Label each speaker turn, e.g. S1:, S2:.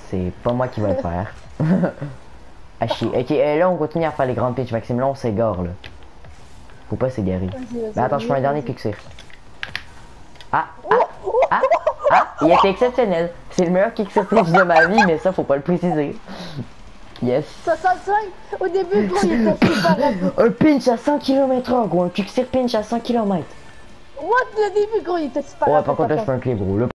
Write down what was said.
S1: C'est pas moi qui vais le faire. Ah chier. Ok, là on continue à faire les grandes pitches, Maxime. Là on s'égare là. Faut pas s'égarer. Mais attends, je fais un dernier kick-sir. Ah, il était exceptionnel. C'est le meilleur kick-sir pitch de ma vie, mais ça faut pas le préciser. Yes.
S2: 65 au début, gros, il était super rapide.
S1: Un pinch à 100 km/h, gros. Un kick-sir pinch à 100 km.
S2: What, le début, gros, il était super
S1: Ouais,
S2: rapide.
S1: par contre là je fais un clé, gros. Là,